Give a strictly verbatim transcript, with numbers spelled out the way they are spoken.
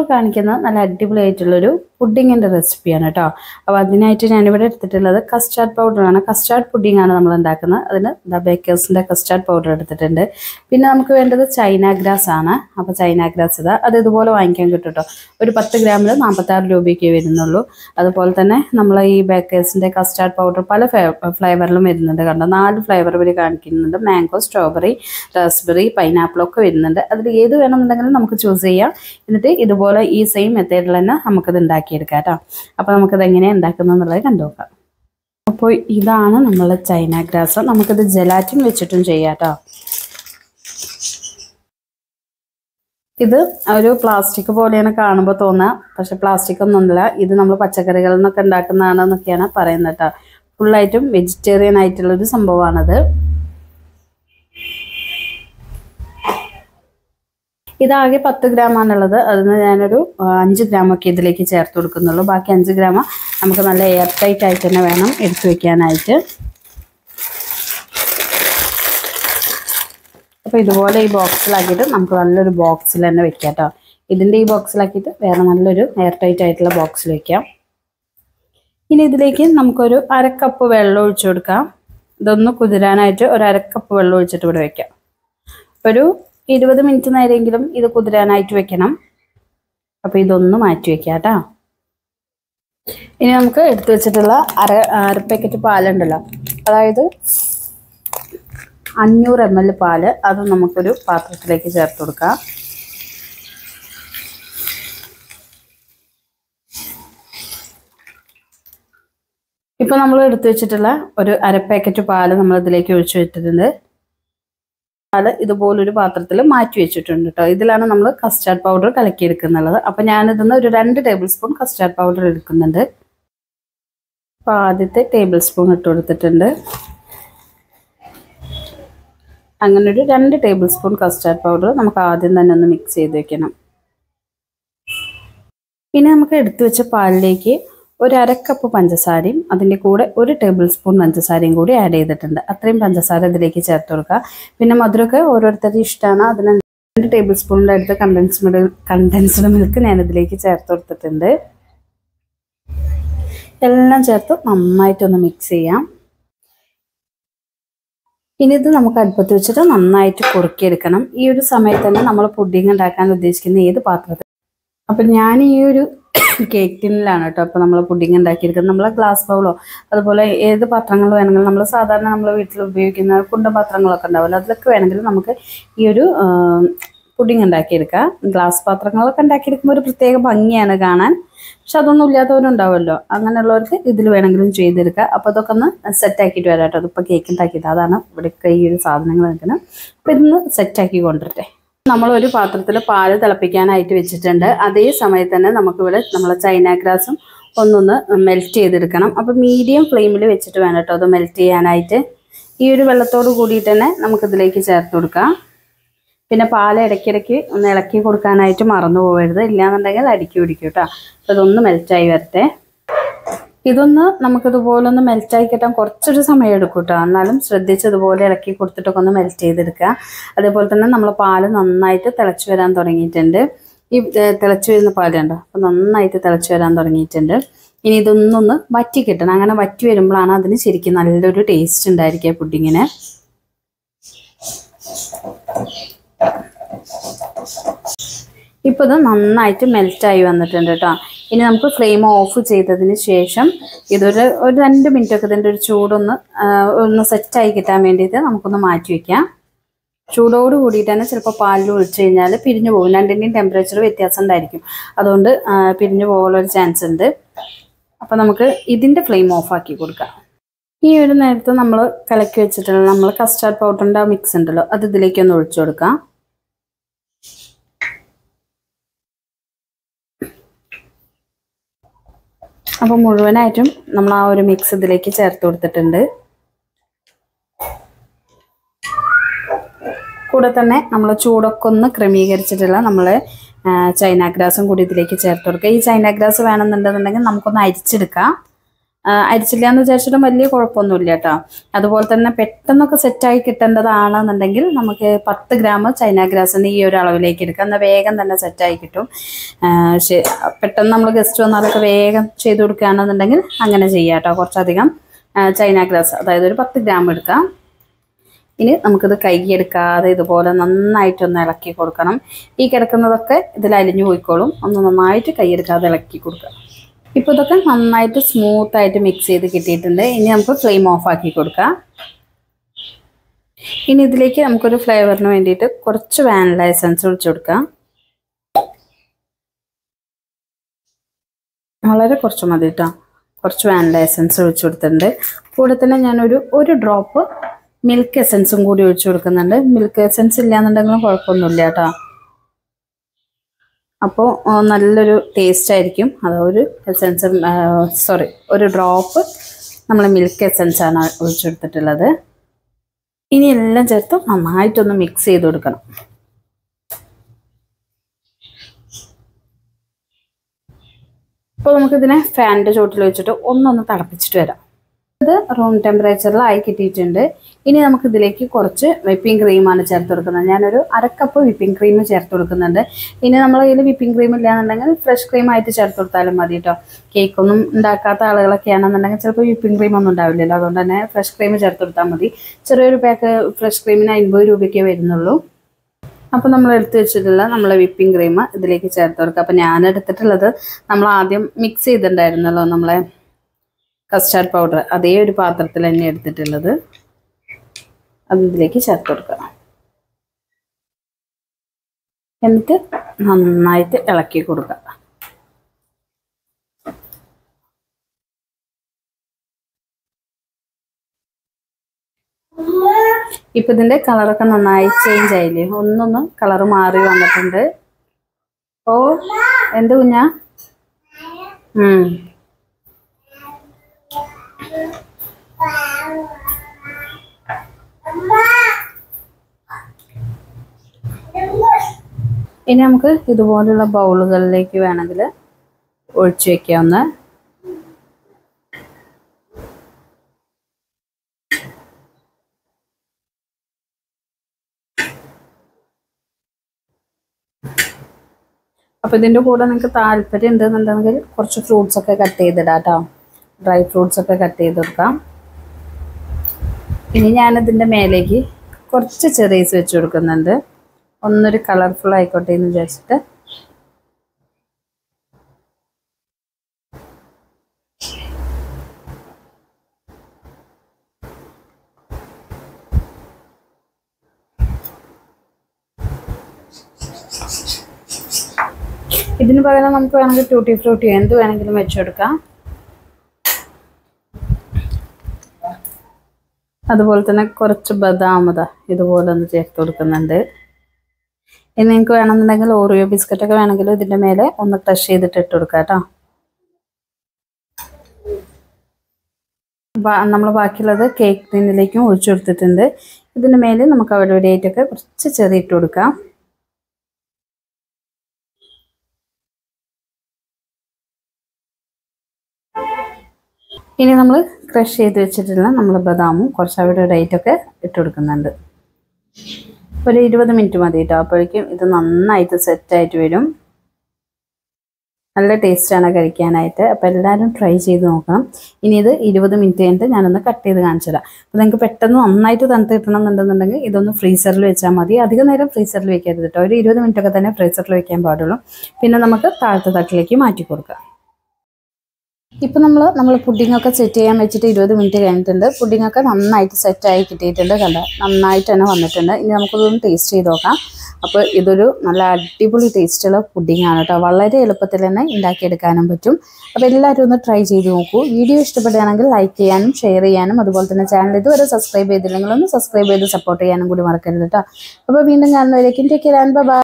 കാണിക്കുന്ന നല്ല അടിപൊളിയായിട്ടുള്ളൊരു പുഡിങ്ങിൻ്റെ റെസിപ്പിയാണ് കേട്ടോ. അപ്പോൾ അതിനായിട്ട് ഞാനിവിടെ എടുത്തിട്ടുള്ളത് കസ്റ്റാർഡ് പൗഡറാണ്. കസ്റ്റാർഡ് പുഡിംഗ് ആണ് നമ്മൾ ഉണ്ടാക്കുന്നത്. അതിന് ദ ബേക്കേഴ്സിൻ്റെ കസ്റ്റാർഡ് പൗഡർ എടുത്തിട്ടുണ്ട്. പിന്നെ നമുക്ക് വേണ്ടത് ചൈന ഗ്രാസ് ആണ്. അപ്പോൾ ചൈന ഗ്രാസ് ഇതാ, അത് ഇതുപോലെ വാങ്ങിക്കാൻ കിട്ടും കേട്ടോ. ഒരു പത്ത് ഗ്രാമിൽ നാൽപ്പത്താറ് രൂപയ്ക്ക് വരുന്നുള്ളൂ. അതുപോലെ തന്നെ നമ്മൾ ഈ ബേക്കേഴ്സിൻ്റെ കസ്റ്റാർഡ് പൗഡർ പല ഫ്ലേവറിലും വരുന്നുണ്ട്. കണ്ടോ, നാല് ഫ്ലേവർ വരെ കാണിക്കുന്നുണ്ട്. മാംഗോ, സ്ട്രോബെറി, റാസ്ബെറി, പൈനാപ്പിളൊക്കെ വരുന്നുണ്ട്. അതിൽ ഏത് വേണമെന്നുണ്ടെങ്കിലും നമുക്ക് ചൂസ് ചെയ്യാം. എന്നിട്ട് ഇതുപോലെ ഈ സെയിം മെത്തേഡിൽ തന്നെ നമുക്കത് ഉണ്ടാക്കിയെടുക്കാം കേട്ടോ. അപ്പോൾ നമുക്കത് എങ്ങനെയാണ് ഉണ്ടാക്കുന്നത് എന്നുള്ളത് കണ്ടുനോക്കാം. അപ്പോൾ ഇതാണ് നമ്മൾ ചൈന ഗ്രാസ്. നമുക്കിത് ജെലാറ്റിൻ വെച്ചിട്ടും ചെയ്യാം കേട്ടോ. ഇത് ഒരു പ്ലാസ്റ്റിക് പോലെയാണ് കാണുമ്പോൾ തോന്നുക, പക്ഷെ പ്ലാസ്റ്റിക് ഒന്നുമില്ല. ഇത് നമ്മൾ പച്ചക്കറികളിൽ നിന്നൊക്കെ ഉണ്ടാക്കുന്നതാണെന്നൊക്കെയാണ് പറയുന്നത് കേട്ടോ. ഫുള്ളായിട്ടും വെജിറ്റേറിയൻ ആയിട്ടുള്ളൊരു സംഭവമാണത്. ഇതാകെ പത്ത് ഗ്രാമാണുള്ളത്. അതിന് ഞാനൊരു അഞ്ച് ഗ്രാമൊക്കെ ഇതിലേക്ക് ചേർത്ത് കൊടുക്കുന്നുള്ളൂ. ബാക്കി അഞ്ച് ഗ്രാം നമുക്ക് നല്ല എയർ ടൈറ്റ് ആയിട്ട് തന്നെ വേണം എടുത്തു വയ്ക്കാനായിട്ട്. അപ്പോൾ ഇതുപോലെ ഈ ബോക്സിലാക്കിയിട്ട് നമുക്ക് നല്ലൊരു ബോക്സിൽ തന്നെ വെക്കാം കേട്ടോ. ഇതിൻ്റെ ഈ ബോക്സിലാക്കിയിട്ട് വേറെ നല്ലൊരു എയർ ടൈറ്റ് ആയിട്ടുള്ള ബോക്സിൽ വയ്ക്കാം. ഇനി ഇതിലേക്ക് നമുക്കൊരു അരക്കപ്പ് വെള്ളം ഒഴിച്ചു കൊടുക്കാം. ഇതൊന്ന് കുതിരാനായിട്ട് ഒരു അരക്കപ്പ് വെള്ളം ഒഴിച്ചിട്ട് ഇവിടെ വയ്ക്കാം. ഒരു ഇരുപത് മിനിറ്റ് നേരമെങ്കിലും ഇത് കുതിരാനായിട്ട് വെക്കണം. അപ്പോൾ ഇതൊന്ന് മാറ്റി വെക്കാം കേട്ടോ. ഇനി നമുക്ക് എടുത്തു വെച്ചിട്ടുള്ള അര അര പാക്കറ്റ് പാലുണ്ടല്ലോ, അതായത് അഞ്ഞൂറ് എം എൽ പാല്, അത് നമുക്കൊരു പാത്രത്തിലേക്ക് ചേർത്ത് കൊടുക്കാം. ഇപ്പോൾ നമ്മൾ എടുത്തു വെച്ചിട്ടുള്ള ഒരു അര പാക്കറ്റ് പാല് നമ്മൾ ഇതിലേക്ക് ഒഴിച്ചു വെച്ചിട്ടുണ്ട്. പാല് ഇതുപോലൊരു പാത്രത്തിൽ മാറ്റി വെച്ചിട്ടുണ്ട് കേട്ടോ. ഇതിലാണ് നമ്മൾ കസ്റ്റാർഡ് പൗഡർ കലക്കിയെടുക്കുന്നുള്ളത്. അപ്പോൾ ഞാനിതിന്ന് ഒരു രണ്ട് ടേബിൾ സ്പൂൺ കസ്റ്റാർഡ് പൗഡർ എടുക്കുന്നുണ്ട്. അപ്പോൾ ആദ്യത്തെ ടേബിൾ സ്പൂൺ ഇട്ട് കൊടുത്തിട്ടുണ്ട്. അങ്ങനെ ഒരു രണ്ട് ടേബിൾ സ്പൂൺ കസ്റ്റാർഡ് പൗഡർ നമുക്ക് ആദ്യം തന്നെ ഒന്ന് മിക്സ് ചെയ്ത് വെക്കണം. പിന്നെ നമുക്ക് എടുത്തു വെച്ച പാലിലേക്ക് ഒരു അരക്കപ്പ് പഞ്ചസാരയും അതിൻ്റെ കൂടെ ഒരു ടേബിൾ സ്പൂൺ പഞ്ചസാരയും കൂടി ആഡ് ചെയ്തിട്ടുണ്ട്. അത്രയും പഞ്ചസാര ഇതിലേക്ക് ചേർത്ത് കൊടുക്കുക. പിന്നെ മധുരമൊക്കെ ഓരോരുത്തരുടെ ഇഷ്ടമാണ്. അതിന് രണ്ട് ടേബിൾ സ്പൂണിൻ്റെ അടുത്ത് കണ്ടൻസ്ഡ് മിൽക്ക് കണ്ടൻസ്ഡ് മിൽക്ക് ഞാൻ ഇതിലേക്ക് ചേർത്ത് കൊടുത്തിട്ടുണ്ട്. എല്ലാം ചേർത്ത് നന്നായിട്ടൊന്ന് മിക്സ് ചെയ്യാം. ഇനി ഇത് നമുക്ക് അടുപ്പത്ത് വെച്ചിട്ട് നന്നായിട്ട് കുറുക്കിയെടുക്കണം. ഈ ഒരു സമയത്ത് തന്നെ നമ്മൾ പുഡിംഗ് ഉണ്ടാക്കാൻ ഉദ്ദേശിക്കുന്ന ഏത് പാത്രത്തിൽ, അപ്പം ഞാൻ ഈ ഒരു കേക്ക് ടിന്നിലാണ് കേട്ടോ അപ്പോൾ നമ്മൾ പുഡിംഗ് ഉണ്ടാക്കിയെടുക്കുന്നത്. നമ്മൾ ഗ്ലാസ് ബൗളോ അതുപോലെ ഏത് പാത്രങ്ങൾ വേണമെങ്കിലും, നമ്മൾ സാധാരണ നമ്മൾ വീട്ടിൽ ഉപയോഗിക്കുന്ന കുണ്ട പാത്രങ്ങളൊക്കെ ഉണ്ടാവുമല്ലോ, അതിലൊക്കെ വേണമെങ്കിലും നമുക്ക് ഈ ഒരു പുഡിംഗ് ഉണ്ടാക്കിയെടുക്കാം. ഗ്ലാസ് പാത്രങ്ങളൊക്കെ ഉണ്ടാക്കിയെടുക്കുമ്പോൾ ഒരു പ്രത്യേക ഭംഗിയാണ് കാണാൻ. പക്ഷെ അതൊന്നും ഇല്ലാത്തവരുണ്ടാവുമല്ലോ, അങ്ങനെയുള്ളവർക്ക് ഇതിൽ വേണമെങ്കിലും ചെയ്തെടുക്കുക. അപ്പോൾ അതൊക്കെ ഒന്ന് സെറ്റാക്കിയിട്ട് വരാം കേട്ടോ. അതിപ്പോൾ കേക്ക് ഉണ്ടാക്കിയിട്ട് അതാണ് ഇവിടെയൊക്കെ ഈ ഒരു സാധനങ്ങൾ നിൽക്കുന്നത്. അപ്പോൾ ഇതൊന്ന് സെറ്റാക്കി കൊണ്ടിരട്ടെ. നമ്മളൊരു പാത്രത്തിൽ പാല് തിളപ്പിക്കാനായിട്ട് വെച്ചിട്ടുണ്ട്. അതേ സമയത്ത് തന്നെ നമുക്കിവിടെ നമ്മളെ ചൈന ഗ്രാസും ഒന്നൊന്ന് മെൽറ്റ് ചെയ്തെടുക്കണം. അപ്പോൾ മീഡിയം ഫ്ലെയിമിൽ വെച്ചിട്ട് വേണം കേട്ടോ അത് മെൽറ്റ് ചെയ്യാനായിട്ട്. ഈ ഒരു വെള്ളത്തോട് കൂടിയിട്ട് തന്നെ നമുക്കിതിലേക്ക് ചേർത്ത് കൊടുക്കാം. പിന്നെ പാൽ ഇടയ്ക്കിടയ്ക്ക് ഒന്ന് ഇളക്കി കൊടുക്കാനായിട്ട് മറന്നു പോകരുത്, ഇല്ലാന്നുണ്ടെങ്കിൽ അടിക്കി പിടിക്കും കേട്ടോ. അപ്പോൾ ഇതൊന്ന് മെൽറ്റായി വരട്ടെ. ഇതൊന്ന് നമുക്കിതുപോലെ ഒന്ന് മെൽറ്റായി കിട്ടാൻ കുറച്ചൊരു സമയം എടുക്കും കേട്ടോ. എന്നാലും ശ്രദ്ധിച്ച് ഇതുപോലെ ഇളക്കി കൊടുത്തിട്ടൊക്കെ ഒന്ന് മെൽറ്റ് ചെയ്തെടുക്കുക. അതേപോലെ തന്നെ നമ്മൾ പാല് നന്നായിട്ട് തിളച്ച് വരാൻ തുടങ്ങിയിട്ടുണ്ട്. ഈ തിളച്ച് വരുന്ന പാലുണ്ടോ, അപ്പോൾ നന്നായിട്ട് തിളച്ച് വരാൻ തുടങ്ങിയിട്ടുണ്ട്. ഇനി ഇതൊന്നൊന്ന് വറ്റി കിട്ടണം. അങ്ങനെ വറ്റി വരുമ്പോഴാണ് അതിന് ശരിക്കും നല്ലൊരു ടേസ്റ്റ് ഉണ്ടായിരിക്കുക പുഡിങ്ങിന്. ഇപ്പോൾ ഇത് നന്നായിട്ട് മെൽറ്റായി വന്നിട്ടുണ്ട് കേട്ടോ. ഇനി നമുക്ക് ഫ്ലെയിം ഓഫ് ചെയ്തതിന് ശേഷം ഇതൊരു ഒരു രണ്ട് മിനിറ്റൊക്കെ ഇതിൻ്റെ ഒരു ചൂടൊന്ന് ഒന്ന് സെറ്റായി കിട്ടാൻ വേണ്ടിയിട്ട് നമുക്കൊന്ന് മാറ്റി വയ്ക്കാം. ചൂടോട് കൂടിയിട്ട് തന്നെ ചിലപ്പോൾ പാലിൽ ഒഴിച്ച് കഴിഞ്ഞാൽ പിരിഞ്ഞു പോകും. രണ്ടിൻ്റെയും ടെമ്പറേച്ചർ വ്യത്യാസം ഉണ്ടായിരിക്കും, അതുകൊണ്ട് പിരിഞ്ഞു പോകാനുള്ളൊരു ചാൻസ് ഉണ്ട്. അപ്പോൾ നമുക്ക് ഇതിൻ്റെ ഫ്ലെയിം ഓഫാക്കി കൊടുക്കാം. ഈ ഒരു നേരത്തെ നമ്മൾ കലക്കി വെച്ചിട്ടുള്ള നമ്മൾ കസ്റ്റാർഡ് പൗഡറിൻ്റെ മിക്സ് ഉണ്ടല്ലോ, അത് ഇതിലേക്കൊന്ന് ഒഴിച്ചു കൊടുക്കാം. അപ്പോൾ മുഴുവനായിട്ടും നമ്മൾ ആ ഒരു മിക്സ് ഇതിലേക്ക് ചേർത്ത് കൊടുത്തിട്ടുണ്ട്. കൂടെ തന്നെ നമ്മൾ ചൂടൊക്കെ ഒന്ന് ക്രമീകരിച്ചിട്ടുള്ള നമ്മൾ ചൈന ഗ്രാസും കൂടി ഇതിലേക്ക് ചേർത്ത് കൊടുക്കുക. ഈ ചൈന ഗ്രാസ് വേണമെന്നുണ്ടെന്നുണ്ടെങ്കിൽ നമുക്കൊന്ന് അരിച്ചെടുക്കാം. അരിച്ചില്ല എന്ന് വിചാരിച്ചിട്ടും വലിയ കുഴപ്പമൊന്നുമില്ല കേട്ടോ. അതുപോലെ തന്നെ പെട്ടെന്നൊക്കെ സെറ്റായി കിട്ടേണ്ടതാണെന്നുണ്ടെങ്കിൽ നമുക്ക് പത്ത് ഗ്രാം ചൈന ഗ്രാസിന് ഈ ഒരു അളവിലേക്ക് എടുക്കാം. എന്നാൽ വേഗം തന്നെ സെറ്റായി കിട്ടും. പെട്ടെന്ന് നമ്മൾ ഗസ്റ്റ് വന്നാലൊക്കെ വേഗം ചെയ്ത് കൊടുക്കുകയാണെന്നുണ്ടെങ്കിൽ അങ്ങനെ ചെയ്യാം കേട്ടോ. കുറച്ചധികം ചൈന ഗ്രാസ്, അതായത് ഒരു പത്ത് ഗ്രാം എടുക്കാം. ഇനി നമുക്കിത് കൈയെടുക്കാതെ ഇതുപോലെ നന്നായിട്ടൊന്ന് ഇളക്കി കൊടുക്കണം. ഈ കിടക്കുന്നതൊക്കെ ഇതിൽ അലിഞ്ഞു പോയിക്കോളും. ഒന്ന് നന്നായിട്ട് കൈയെടുക്കാതെ ഇളക്കി കൊടുക്കുക. ഇപ്പോൾ ഇതൊക്കെ നന്നായിട്ട് സ്മൂത്തായിട്ട് മിക്സ് ചെയ്ത് കിട്ടിയിട്ടുണ്ട്. ഇനി നമുക്ക് ഫ്ലെയിം ഓഫ് ആക്കി കൊടുക്കാം. ഇനി ഇതിലേക്ക് നമുക്കൊരു ഫ്ലേവറിന് വേണ്ടിയിട്ട് കുറച്ച് വാനില എസൻസ് ഒഴിച്ചു കൊടുക്കാം. വളരെ കുറച്ച് മതി കേട്ടോ. കുറച്ച് വാനില എസൻസ് ഒഴിച്ചു കൊടുത്തിട്ടുണ്ട്. കൂടെ തന്നെ ഞാനൊരു ഒരു ഡ്രോപ്പ് മിൽക്ക് എസൻസും കൂടി ഒഴിച്ചു കൊടുക്കുന്നുണ്ട്. മിൽക്ക് എസൻസ് ഇല്ലാന്നുണ്ടെങ്കിലും കുഴപ്പമൊന്നുമില്ല കേട്ടോ. അപ്പോൾ നല്ലൊരു ടേസ്റ്റ് ആയിരിക്കും. അതൊരു എസൻസ് സോറി ഒരു ഡ്രോപ്പ് നമ്മൾ മിൽക്ക് എസൻസാണ് ഒഴിച്ചു കൊടുത്തിട്ടുള്ളത്. ഇനി എല്ലാം ചേർത്ത് നന്നായിട്ടൊന്ന് മിക്സ് ചെയ്ത് കൊടുക്കണം. അപ്പോൾ നമുക്കിതിനെ ഫാനിൻ്റെ ചോട്ടിൽ വെച്ചിട്ട് ഒന്നൊന്ന് തിളപ്പിച്ചിട്ട് വരാം. ഇത് റൂം ടെമ്പറേച്ചറിലായി കിട്ടിയിട്ടുണ്ട്. ഇനി നമുക്ക് ഇതിലേക്ക് കുറച്ച് വിപ്പിംഗ് ക്രീമാണ് ചേർത്ത് കൊടുക്കുന്നത്. ഞാനൊരു അരക്കപ്പ് വിപ്പിംഗ് ക്രീം ചേർത്ത് കൊടുക്കുന്നുണ്ട്. ഇനി നമ്മൾ കയ്യിൽ വിപ്പിംഗ് ക്രീം ഇല്ലാന്നുണ്ടെങ്കിൽ ഫ്രഷ് ക്രീം ആയിട്ട് ചേർത്ത് കൊടുത്താലും മതി കേട്ടോ. കേക്കൊന്നും ഉണ്ടാക്കാത്ത ആളുകളൊക്കെ ആണെന്നുണ്ടെങ്കിൽ ചിലപ്പോൾ വിപ്പിംഗ് ക്രീം ഒന്നും ഉണ്ടാവില്ലല്ലോ. അതുകൊണ്ട് തന്നെ ഫ്രഷ് ക്രീം ചേർത്ത് കൊടുത്താൽ മതി. ചെറിയൊരു പാക്ക് ഫ്രഷ് ക്രീമിന് അൻപത് രൂപയ്ക്കേ വരുന്നുള്ളൂ. അപ്പോൾ നമ്മൾ എടുത്ത് വെച്ചിട്ടുള്ള നമ്മളെ വിപ്പിംഗ് ക്രീം ഇതിലേക്ക് ചേർത്ത് കൊടുക്കുക. അപ്പോൾ ഞാൻ എടുത്തിട്ടുള്ളത് നമ്മൾ ആദ്യം മിക്സ് ചെയ്തിട്ടുണ്ടായിരുന്നല്ലോ നമ്മളെ കസ്റ്റാർഡ് പൗഡർ, അതേ ഒരു പാത്രത്തിൽ തന്നെ എടുത്തിട്ടുള്ളത്. അത് ഇതിലേക്ക് ചേർത്ത് കൊടുക്കുക. എന്നിട്ട് നന്നായിട്ട് ഇളക്കി കൊടുക്കുക. ഇപ്പം ഇതിൻ്റെ കളറൊക്കെ നന്നായി ചേഞ്ച് ആയില്ലേ? ഒന്നൊന്ന് കളറ് മാറി വന്നിട്ടുണ്ട്. ഓ എന്ത് കുഞ്ഞാ? ഇനി നമുക്ക് ഇതുപോലുള്ള ബൗളുകളിലേക്ക് വേണമെങ്കിൽ ഒഴിച്ചു വെക്കാവുന്ന. അപ്പോൾ ഇതിൻ്റെ കൂടെ നിങ്ങൾക്ക് താല്പര്യം ഉണ്ടെന്നുണ്ടെങ്കിൽ കുറച്ച് ഫ്രൂട്ട്സ് ഒക്കെ കട്ട് ചെയ്തിടാം കേട്ടോ. ഡ്രൈ ഫ്രൂട്ട്സ് ഒക്കെ കട്ട് ചെയ്ത് കൊടുക്കാം. ഇനി ഞാനിതിൻ്റെ മേലേക്ക് കുറച്ച് ചെറീസ് വെച്ച് കൊടുക്കുന്നുണ്ട്. ഒന്നൊരു കളർഫുൾ ആയിക്കോട്ടെ എന്ന് വിചാരിച്ചിട്ട്. ഇതിന് പകരം നമുക്ക് വേണമെങ്കിൽ ടൂട്ടി ഫ്രൂട്ടി എന്ത് വേണമെങ്കിലും വെച്ചെടുക്കാം. അതുപോലെ തന്നെ കുറച്ച് ബദാമത ഇതുപോലെ ഒന്ന് ചേർത്ത് കൊടുക്കുന്നുണ്ട്. ഇനി നിങ്ങൾക്ക് വേണമെന്നുണ്ടെങ്കിൽ ഓറിയോ ബിസ്ക്കറ്റൊക്കെ വേണമെങ്കിൽ ഇതിൻ്റെ മേലെ ഒന്ന് ക്രഷ് ചെയ്തിട്ട് ഇട്ട് കൊടുക്കാം കേട്ടോ. നമ്മൾ ബാക്കിയുള്ളത് കേക്ക് ടിന്നിലേക്കും ഒഴിച്ചു കൊടുത്തിട്ടുണ്ട്. ഇതിൻ്റെ മേലെ നമുക്ക് അവിടെ ഇവിടെയായിട്ടൊക്കെ കുറച്ച് ചെറിയ ഇട്ട് കൊടുക്കാം. ഇനി നമ്മൾ ക്രഷ് ചെയ്ത് വെച്ചിട്ടുള്ള നമ്മൾ ബദാമും കുറച്ച് അവിടെ ഇവിടെയായിട്ടൊക്കെ ഇട്ട് കൊടുക്കുന്നുണ്ട്. ഒരു ഇരുപത് മിനിറ്റ് മതി കേട്ടോ. അപ്പോഴേക്കും ഇത് നന്നായിട്ട് സെറ്റായിട്ട് വരും. നല്ല ടേസ്റ്റാണ് കഴിക്കാനായിട്ട്. അപ്പോൾ എല്ലാവരും ട്രൈ ചെയ്ത് നോക്കണം. ഇനി ഇത് ഇരുപത് മിനിറ്റ് കഴിഞ്ഞിട്ട് ഞാനൊന്ന് കട്ട് ചെയ്ത് കാണിച്ചു തരാം. അപ്പോൾ നിങ്ങൾക്ക് പെട്ടെന്ന് നന്നായിട്ട് തണുത്ത് കിട്ടണമെന്നുണ്ടെന്നുണ്ടെങ്കിൽ ഇതൊന്ന് ഫ്രീസറിൽ വെച്ചാൽ മതി. അധികം നേരം ഫ്രീസറിൽ വെക്കരുത് കേട്ടോ. ഒരു ഇരുപത് മിനിറ്റൊക്കെ തന്നെ ഫ്രീസറിൽ വെക്കാൻ പാടുള്ളൂ. പിന്നെ നമുക്ക് താഴത്തെ തട്ടിലേക്ക് മാറ്റി കൊടുക്കാം. ഇപ്പോൾ നമ്മൾ നമ്മൾ പുഡിങ്ങൊക്കെ സെറ്റ് ചെയ്യാൻ വെച്ചിട്ട് ഇരുപത് മിനിറ്റ് കഴിഞ്ഞിട്ടുണ്ട്. പുഡിങ്ങൊക്കെ നന്നായിട്ട് സെറ്റായി കിട്ടിയിട്ടുണ്ട്. കണ്ട നന്നായിട്ട് തന്നെ വന്നിട്ടുണ്ട്. ഇനി നമുക്കിതൊന്ന് ടേസ്റ്റ് ചെയ്ത് നോക്കാം. അപ്പോൾ ഇതൊരു നല്ല അടിപൊളി ടേസ്റ്റുള്ള പുഡിങ്ങാണ് കേട്ടോ. വളരെ എളുപ്പത്തിൽ തന്നെ ഉണ്ടാക്കിയെടുക്കാനും പറ്റും. അപ്പോൾ എല്ലാവരും ഒന്ന് ട്രൈ ചെയ്ത് നോക്കൂ. വീഡിയോ ഇഷ്ടപ്പെടുകയാണെങ്കിൽ ലൈക്ക് ചെയ്യാനും ഷെയർ ചെയ്യാനും അതുപോലെ തന്നെ ചാനൽ ഇതുവരെ സബ്സ്ക്രൈബ് ചെയ്തില്ലെങ്കിൽ ഒന്ന് സബ്സ്ക്രൈബ് ചെയ്ത് സപ്പോർട്ട് ചെയ്യാനും കൂടി മറക്കരുത് കേട്ടോ. അപ്പോൾ വീണ്ടും കാണുന്നവരേക്കും ടേക്ക് കെയർ ആൻഡ് ബൈ.